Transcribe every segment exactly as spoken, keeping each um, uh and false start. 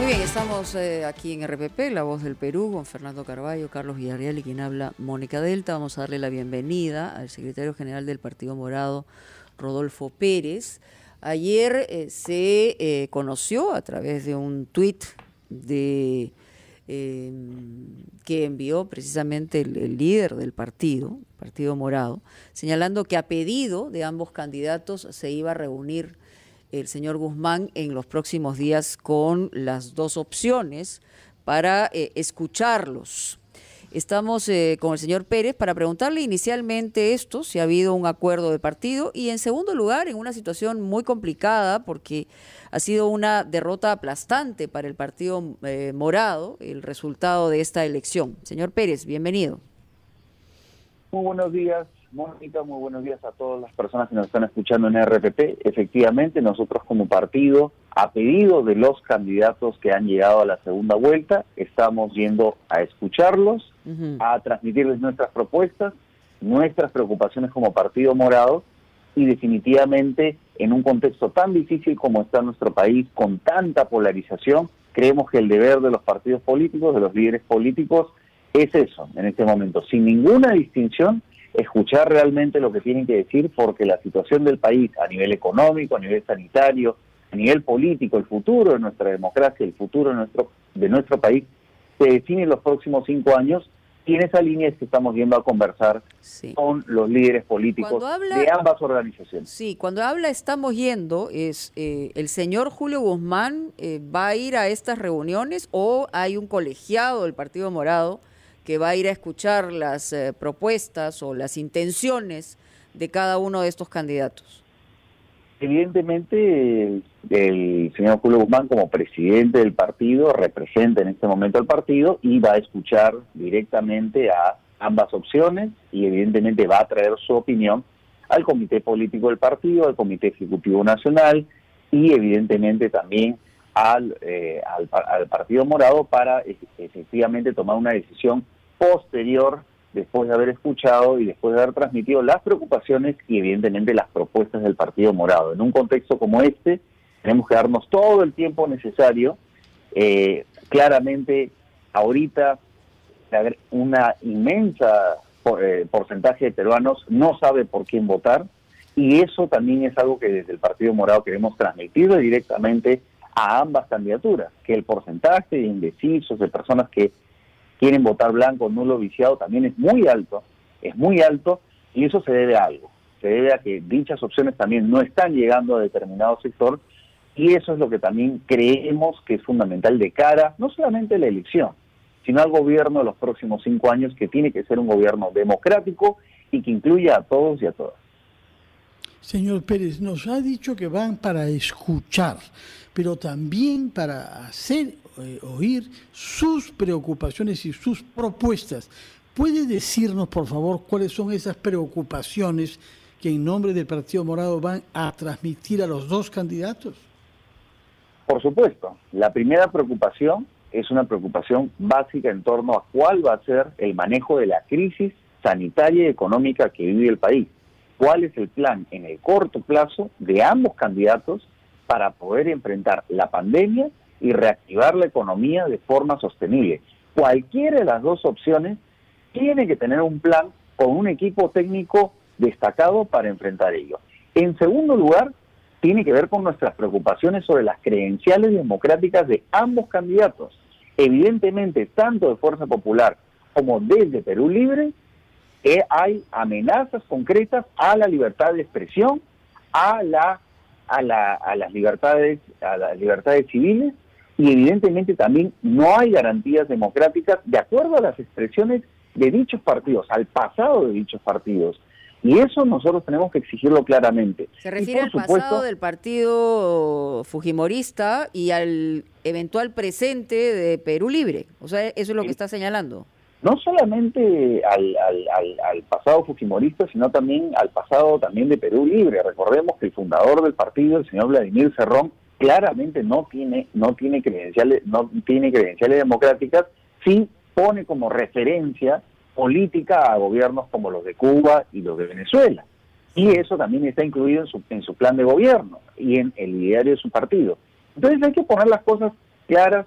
bien, estamos eh, aquí en R P P, La Voz del Perú, con Fernando Carballo, Carlos Villarreal y quien habla, Mónica Delta. Vamos a darle la bienvenida al secretario general del Partido Morado, Rodolfo Pérez. Ayer eh, se eh, conoció a través de un tuit de, eh, que envió precisamente el, el líder del partido, Partido Morado, señalando que a pedido de ambos candidatos se iba a reunir el señor Guzmán en los próximos días con las dos opciones para eh, escucharlos. Estamos eh, con el señor Pérez para preguntarle inicialmente esto, si ha habido un acuerdo de partido, y en segundo lugar, en una situación muy complicada, porque ha sido una derrota aplastante para el Partido eh, Morado, el resultado de esta elección. Señor Pérez, bienvenido. Muy buenos días, Mónica, muy buenos días a todas las personas que nos están escuchando en R P P. Efectivamente, nosotros como partido, a pedido de los candidatos que han llegado a la segunda vuelta, estamos yendo a escucharlos, uh-huh. a transmitirles nuestras propuestas, nuestras preocupaciones como Partido Morado, y definitivamente en un contexto tan difícil como está nuestro país, con tanta polarización, creemos que el deber de los partidos políticos, de los líderes políticos, es eso, en este momento, sin ninguna distinción, escuchar realmente lo que tienen que decir, porque la situación del país a nivel económico, a nivel sanitario, a nivel político, el futuro de nuestra democracia, el futuro de nuestro, de nuestro país, se define en los próximos cinco años, y en esa línea es que estamos yendo a conversar sí. con los líderes políticos habla, de ambas organizaciones. Sí, cuando habla estamos yendo, es eh, ¿el señor Julio Guzmán eh, va a ir a estas reuniones o hay un colegiado del Partido Morado que va a ir a escuchar las eh, propuestas o las intenciones de cada uno de estos candidatos? Evidentemente, el, el señor Julio Guzmán, como presidente del partido, representa en este momento al partido y va a escuchar directamente a ambas opciones y evidentemente va a traer su opinión al Comité Político del partido, al Comité Ejecutivo Nacional y evidentemente también al, eh, al, al Partido Morado para efectivamente tomar una decisión posterior después de haber escuchado y después de haber transmitido las preocupaciones y evidentemente las propuestas del Partido Morado. En un contexto como este, tenemos que darnos todo el tiempo necesario. Eh, claramente, ahorita una inmensa por, eh, porcentaje de peruanos no sabe por quién votar, y eso también es algo que desde el Partido Morado queremos transmitir directamente a ambas candidaturas, que el porcentaje de indecisos, de personas que quieren votar blanco, nulo, viciado, también es muy alto, es muy alto, y eso se debe a algo, se debe a que dichas opciones también no están llegando a determinado sector, y eso es lo que también creemos que es fundamental de cara, no solamente a la elección, sino al gobierno de los próximos cinco años, que tiene que ser un gobierno democrático y que incluya a todos y a todas. Señor Pérez, nos ha dicho que van para escuchar, pero también para hacer eh, oír sus preocupaciones y sus propuestas. ¿Puede decirnos, por favor, cuáles son esas preocupaciones que en nombre del Partido Morado van a transmitir a los dos candidatos? Por supuesto. La primera preocupación es una preocupación básica en torno a cuál va a ser el manejo de la crisis sanitaria y económica que vive el país. ¿Cuál es el plan en el corto plazo de ambos candidatos para poder enfrentar la pandemia y reactivar la economía de forma sostenible? Cualquiera de las dos opciones tiene que tener un plan con un equipo técnico destacado para enfrentar ello. En segundo lugar, tiene que ver con nuestras preocupaciones sobre las credenciales democráticas de ambos candidatos. Evidentemente, tanto de Fuerza Popular como desde Perú Libre, Eh, hay amenazas concretas a la libertad de expresión, a la a la a las libertades a las libertades civiles, y evidentemente también no hay garantías democráticas de acuerdo a las expresiones de dichos partidos, al pasado de dichos partidos, y eso nosotros tenemos que exigirlo claramente. Se refiere al supuesto, pasado del partido fujimorista y al eventual presente de Perú Libre, o sea, eso es lo que está señalando. No solamente al, al, al, al pasado fujimorista, sino también al pasado también de Perú Libre. Recordemos que el fundador del partido, el señor Vladimir Cerrón, claramente no tiene no tiene credenciales no tiene credenciales democráticas, sí pone como referencia política a gobiernos como los de Cuba y los de Venezuela. Y eso también está incluido en su, en su plan de gobierno y en el ideario de su partido. Entonces hay que poner las cosas claras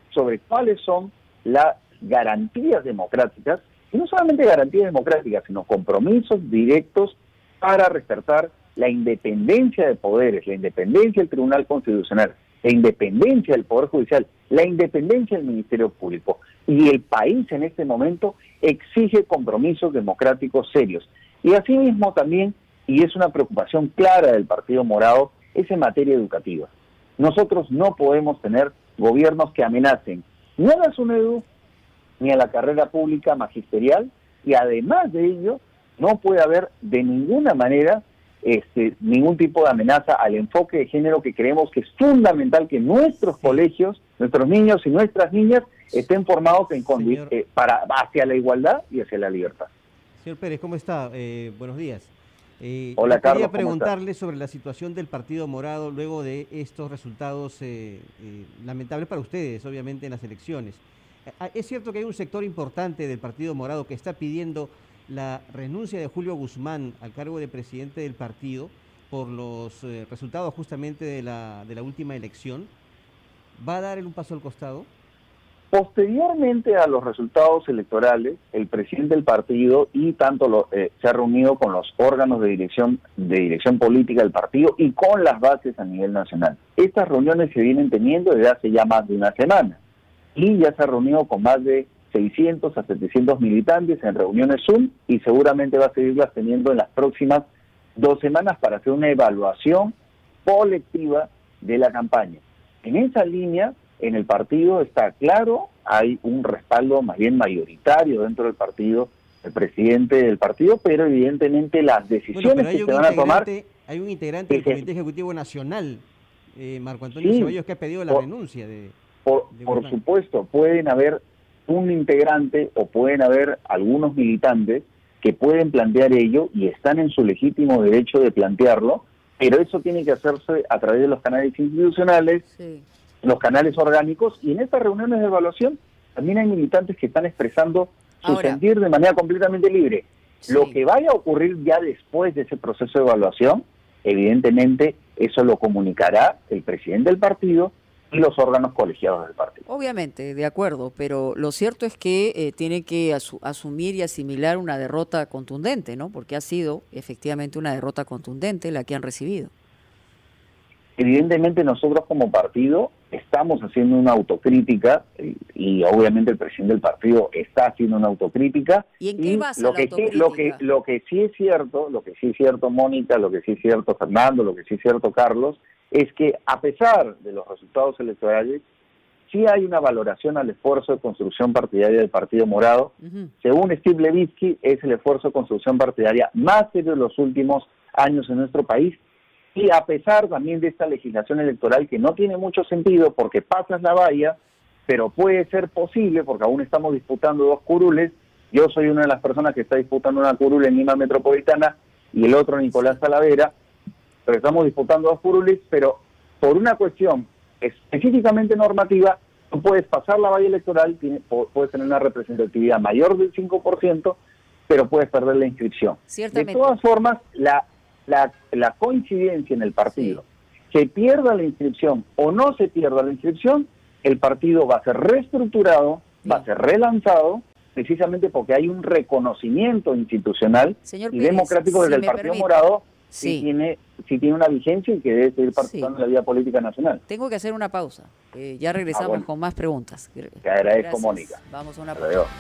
sobre cuáles son las garantías democráticas, y no solamente garantías democráticas, sino compromisos directos para respetar la independencia de poderes, la independencia del Tribunal Constitucional, la independencia del Poder Judicial, la independencia del Ministerio Público. Y el país en este momento exige compromisos democráticos serios. Y asimismo también, y es una preocupación clara del Partido Morado, es en materia educativa. Nosotros no podemos tener gobiernos que amenacen ni a la SUNEDU, ni a la carrera pública magisterial, y además de ello, no puede haber de ninguna manera este, ningún tipo de amenaza al enfoque de género, que creemos que es fundamental que nuestros colegios, nuestros niños y nuestras niñas estén formados en condi- eh, para hacia la igualdad y hacia la libertad. Señor Pérez, ¿cómo está? Eh, buenos días. Eh, Hola, yo Carlos. Quería preguntarle sobre la situación del Partido Morado luego de estos resultados eh, eh, lamentables para ustedes, obviamente, en las elecciones. Es cierto que hay un sector importante del Partido Morado que está pidiendo la renuncia de Julio Guzmán al cargo de presidente del partido por los eh, resultados justamente de la, de la última elección. ¿Va a dar él un paso al costado? Posteriormente a los resultados electorales, el presidente del partido y tanto lo, eh, se ha reunido con los órganos de dirección de dirección política del partido y con las bases a nivel nacional. Estas reuniones se vienen teniendo desde hace ya más de una semana y ya se ha reunido con más de seiscientos a setecientos militantes en reuniones Zoom, y seguramente va a seguirlas teniendo en las próximas dos semanas para hacer una evaluación colectiva de la campaña. En esa línea, en el partido está claro, hay un respaldo más bien mayoritario dentro del partido, el presidente del partido, pero evidentemente las decisiones bueno, que se van a tomar... Hay un integrante del Comité Ejecutivo Nacional, eh, Marco Antonio sí, Ceballos, que ha pedido la por, renuncia de... Por, de por supuesto, pueden haber un integrante o pueden haber algunos militantes que pueden plantear ello y están en su legítimo derecho de plantearlo, pero eso tiene que hacerse a través de los canales institucionales, sí. los canales orgánicos, y en estas reuniones de evaluación también hay militantes que están expresando su Ahora, sentir de manera completamente libre. Sí. Lo que vaya a ocurrir ya después de ese proceso de evaluación, evidentemente eso lo comunicará el presidente del partido y los órganos colegiados del partido. Obviamente, de acuerdo, pero lo cierto es que eh, tiene que asu- asumir y asimilar una derrota contundente, ¿no? Porque ha sido efectivamente una derrota contundente la que han recibido. Evidentemente nosotros como partido estamos haciendo una autocrítica y, y obviamente el presidente del partido está haciendo una autocrítica. ¿Y en qué basa lo la que autocrítica? Sí, lo que lo que sí es cierto, lo que sí es cierto Mónica, lo que sí es cierto Fernando, lo que sí es cierto Carlos, es que a pesar de los resultados electorales, sí hay una valoración al esfuerzo de construcción partidaria del Partido Morado. Uh-huh. Según Steve Levitsky, es el esfuerzo de construcción partidaria más serio de los últimos años en nuestro país. Y a pesar también de esta legislación electoral que no tiene mucho sentido porque pasas la valla, pero puede ser posible porque aún estamos disputando dos curules. Yo soy una de las personas que está disputando una curul en Lima Metropolitana y el otro Nicolás Talavera, pero estamos disputando dos curules, pero por una cuestión específicamente normativa, tú puedes pasar la valla electoral, tiene, puedes tener una representatividad mayor del cinco por ciento, pero puedes perder la inscripción. Ciertamente. De todas formas, la, la, la coincidencia en el partido, sí. se pierda la inscripción o no se pierda la inscripción, el partido va a ser reestructurado, sí. va a ser relanzado, precisamente porque hay un reconocimiento institucional Señor y Pérez, democrático desde si el Partido permite. Morado, Sí. Si tiene, si tiene una vigencia y que debe seguir participando sí. en la vida política nacional. Tengo que hacer una pausa. Eh, ya regresamos ah, bueno. con más preguntas. Te agradezco, Gracias. Mónica. Vamos a una Te pausa.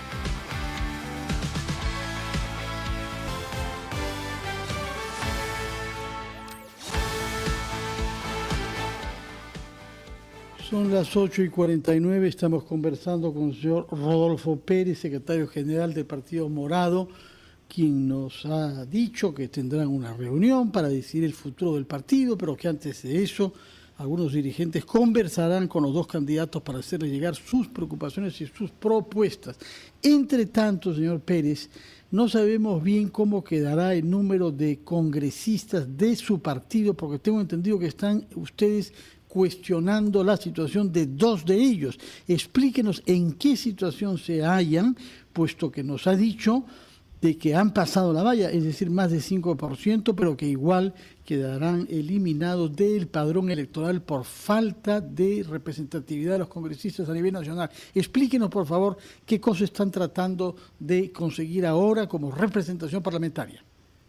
Son las ocho y cuarenta y nueve, estamos conversando con el señor Rodolfo Pérez, secretario general del Partido Morado, quien nos ha dicho que tendrán una reunión para decidir el futuro del partido, pero que antes de eso algunos dirigentes conversarán con los dos candidatos para hacerles llegar sus preocupaciones y sus propuestas. Entre tanto, señor Pérez, no sabemos bien cómo quedará el número de congresistas de su partido, porque tengo entendido que están ustedes cuestionando la situación de dos de ellos. Explíquenos en qué situación se hallan, puesto que nos ha dicho de que han pasado la valla, es decir, más de cinco por ciento, pero que igual quedarán eliminados del padrón electoral por falta de representatividad de los congresistas a nivel nacional. Explíquenos, por favor, qué cosas están tratando de conseguir ahora como representación parlamentaria.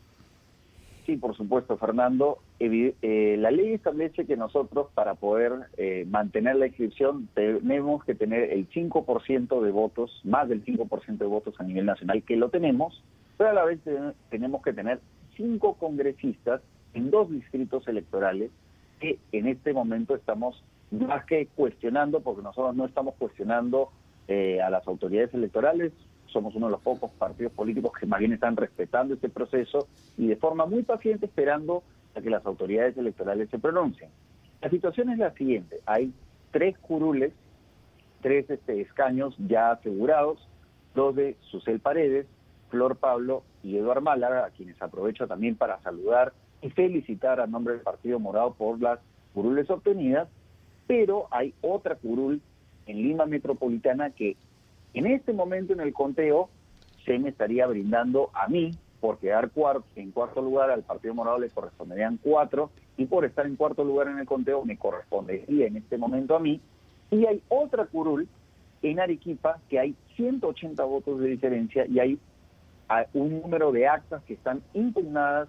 Sí, por supuesto, Fernando. Eh, la ley establece que nosotros, para poder eh, mantener la inscripción, tenemos que tener el cinco por ciento de votos, más del cinco por ciento de votos a nivel nacional, que lo tenemos, pero a la vez tenemos que tener cinco congresistas en dos distritos electorales que en este momento estamos más que cuestionando, porque nosotros no estamos cuestionando eh, a las autoridades electorales. Somos uno de los pocos partidos políticos que más bien están respetando este proceso y de forma muy paciente esperando a que las autoridades electorales se pronuncien. La situación es la siguiente: hay tres curules, tres este, escaños ya asegurados, dos de Susel Paredes, Flor Pablo y Eduardo Málaga, a quienes aprovecho también para saludar y felicitar a nombre del Partido Morado por las curules obtenidas, pero hay otra curul en Lima Metropolitana que en este momento en el conteo se me estaría brindando a mí por quedar cuarto, en cuarto lugar. Al Partido Morado le corresponderían cuatro y por estar en cuarto lugar en el conteo me correspondería en este momento a mí. Y hay otra curul en Arequipa que hay ciento ochenta votos de diferencia y hay un número de actas que están impugnadas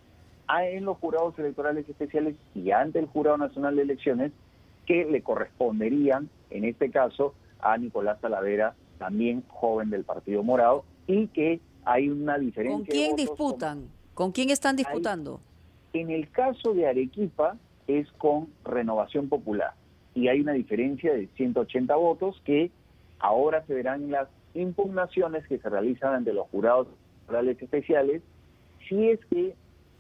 en los jurados electorales especiales y ante el Jurado Nacional de Elecciones, que le corresponderían en este caso a Nicolás Talavera, también joven del Partido Morado, y que hay una diferencia. ¿Con quién de votos disputan? Con... ¿Con quién están disputando? Hay, en el caso de Arequipa es con Renovación Popular y hay una diferencia de ciento ochenta votos que ahora se verán en las impugnaciones que se realizan ante los jurados electorales especiales, si es que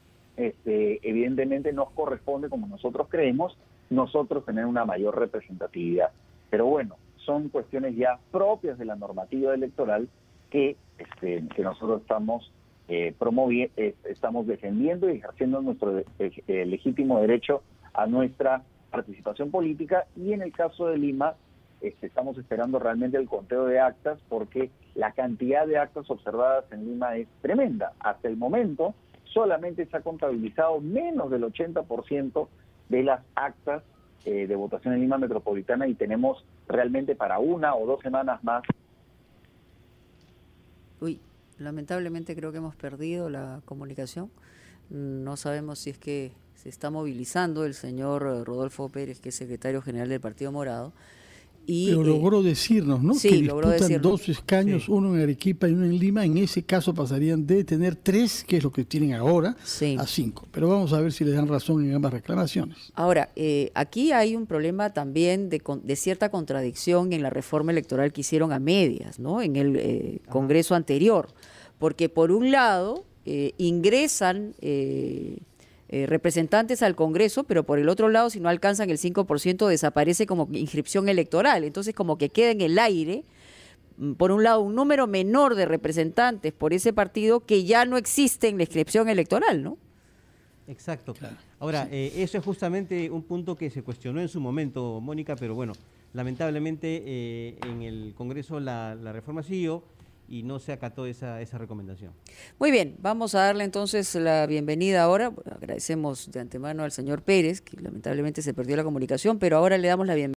este, evidentemente nos corresponde, como nosotros creemos, nosotros tener una mayor representatividad. Pero bueno, son cuestiones ya propias de la normativa electoral que, este, que nosotros estamos eh, promoviendo, eh, estamos defendiendo y ejerciendo nuestro eh, legítimo derecho a nuestra participación política. Y en el caso de Lima, este, estamos esperando realmente el conteo de actas, porque la cantidad de actas observadas en Lima es tremenda. Hasta el momento solamente se ha contabilizado menos del ochenta por ciento de las actas eh, de votación en Lima Metropolitana, y tenemos realmente para una o dos semanas más. Uy, lamentablemente creo que hemos perdido la comunicación. No sabemos si es que se está movilizando el señor Rodolfo Pérez, que es secretario general del Partido Morado. Y, Pero logró eh, decirnos, ¿no? Sí, que logró disputan decirnos. dos escaños, sí. Uno en Arequipa y uno en Lima. En ese caso pasarían de tener tres, que es lo que tienen ahora, sí. a cinco. Pero vamos a ver si les dan razón en ambas reclamaciones. Ahora, eh, aquí hay un problema también de, de cierta contradicción en la reforma electoral que hicieron a medias, ¿no? En el eh, Congreso anterior. Porque por un lado eh, ingresan... Eh, Eh, representantes al Congreso, pero por el otro lado, si no alcanzan el cinco por ciento, desaparece como inscripción electoral. Entonces, como que queda en el aire, por un lado, un número menor de representantes por ese partido que ya no existe en la inscripción electoral, ¿no? Exacto. Claro. Ahora, sí. eh, eso es justamente un punto que se cuestionó en su momento, Mónica, pero bueno, lamentablemente eh, en el Congreso la, la reforma siguió y no se acató esa, esa recomendación. Muy bien, vamos a darle entonces la bienvenida ahora. Agradecemos de antemano al señor Pérez, que lamentablemente se perdió la comunicación, pero ahora le damos la bienvenida.